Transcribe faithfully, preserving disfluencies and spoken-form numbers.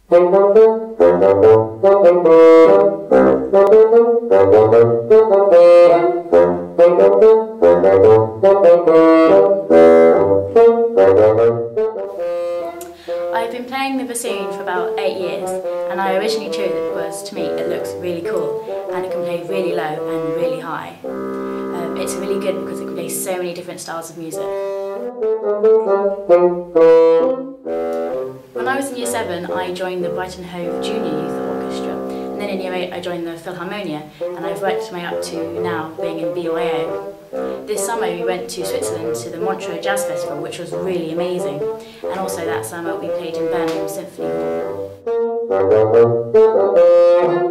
I've been playing the bassoon for about eight years, and I originally chose it because to me it looks really cool and it can play really low and really high. Um, it's really good because it can play so many different styles of music. When I was in year seven, I joined the Brighton Hove Junior Youth Orchestra, and then in year eight I joined the Philharmonia, and I've worked my way up to now being in B Y O. This summer we went to Switzerland to the Montreux Jazz Festival, which was really amazing, and also that summer we played in Birmingham Symphony Hall.